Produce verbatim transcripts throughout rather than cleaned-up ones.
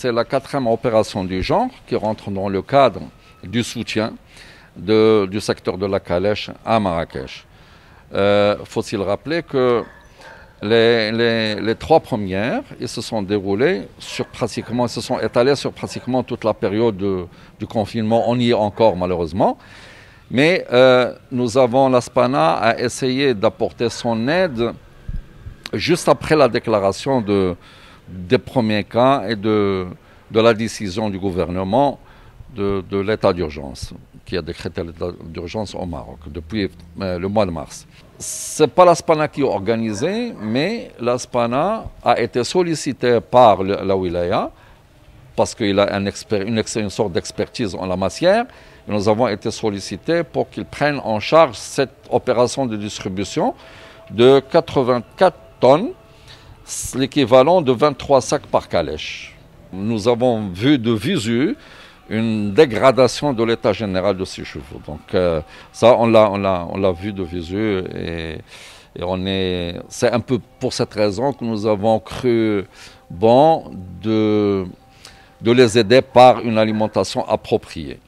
c'est la quatrième opération du genre qui rentre dans le cadre du soutien de, du secteur de la calèche à Marrakech. Euh, faut-il rappeler que les, les, les trois premières, ils se sont déroulées sur pratiquement, ils se sont étalées sur pratiquement toute la période de, du confinement. On y est encore malheureusement. Mais euh, nous avons, l'Aspana a essayé d'apporter son aide juste après la déclaration de, des premiers cas et de, de la décision du gouvernement de, de l'état d'urgence, qui a décrété l'état d'urgence au Maroc depuis euh, le mois de mars. Ce n'est pas l'Aspana qui a organisé, mais l'Aspana a été sollicité par le, la wilaya parce qu'il a un expert, une, une sorte d'expertise en la matière. Nous avons été sollicités pour qu'ils prennent en charge cette opération de distribution de quatre-vingt-quatre tonnes, l'équivalent de vingt-trois sacs par calèche. Nous avons vu de visu une dégradation de l'état général de ces chevaux. Donc euh, ça, on l'a, on l'a, on l'a vu de visu et, et on est, c'est un peu pour cette raison que nous avons cru bon de, de les aider par une alimentation appropriée.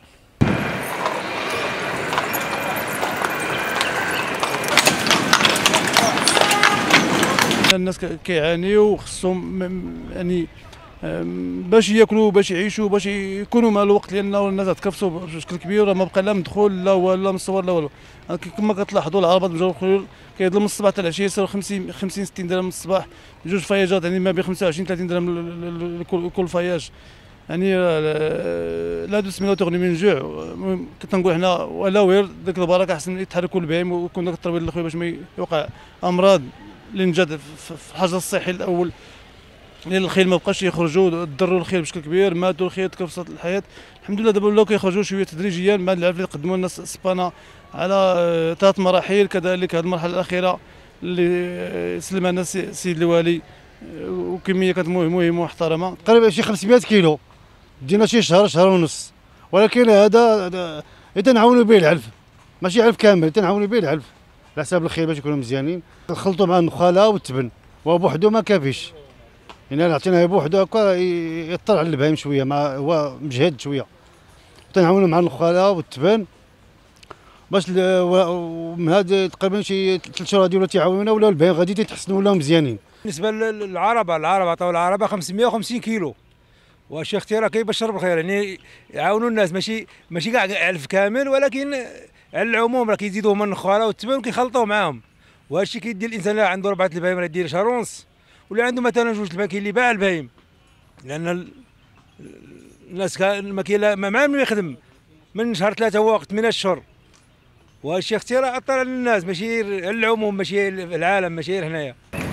الناس كيعانيو خصهم يعني باش ياكلوا باش يعيشوا باش يكونوا مع الوقت، لان الناس تكفسوا بشكل كبير وراه ما بقى لا مدخول لا ولا مصور لا والو. كما كتلاحظوا العربات بجاو الخيول كيضل من الصباح حتى العشيه يصيروا خمسين خمسين ستين درهم من الصباح، جوج فياجات يعني ما بين خمسة وعشرين ثلاثين درهم لكل فياج. يعني لا دوس من تغني من جوع. كنقول حنا ولا وير ديك البركه احسن يتحركوا البهايم ويكون داك الترويض الاخوي باش ما يوقع امراض اللي نجد في الحجر الصحي الاول، لان الخيل ما بقاش يخرجوا، ضروا الخيل بشكل كبير، ماتوا الخيل تكفصت الحياه. الحمد لله دابا ولاو كيخرجوا شويه تدريجيا مع العرف اللي قدموا لنا سبانا على ثلاث مراحل. كذلك هذه المرحله الاخيره اللي سلمنا السيد الوالي وكميه كانت مهمه ومحترمه تقريبا شي خمسمائة كيلو، دينا شي شهر شهر ونص. ولكن هذا تنعاونوا به العلف، ماشي علف كامل، تنعاونوا به العلف على حساب الخيل باش يكونوا مزيانين. خلطوا مع النخاله والتبن وبوحدو ما كافيش، يعني عطيناه بوحدو هكا يطلع على البهايم شويه، مع هو مجهد شويه. تنعاونوا مع النخاله والتبن باش من هذا تقريبا شي ثلاث شهور هادي ولا تيعاونونا ولاو البهايم غادي تيتحسنوا ولاو مزيانين. بالنسبه للعربه، العربه عطاو العربه خمسمائة وخمسين كيلو، واش اختي راه كيبشر بالخير، يعني يعاونوا الناس ماشي ماشي كاع علف كامل، ولكن على العموم راه كيزيدوه من النخاله والتبن وكيخلطوه معاهم. وهذا الشيء كيدي الانسان اللي عنده اربعه البهايم راه يدير شهر ونص، ولا عنده مثلا جوج البهايم كاين اللي باع البهايم، لان الناس ما كاين ما معاه من يخدم من شهر ثلاثه هو ثمانية اشهر. وهذا الشيء اختي راه اثر على الناس، ماشي على العموم، ماشي العالم، ماشي هنايا.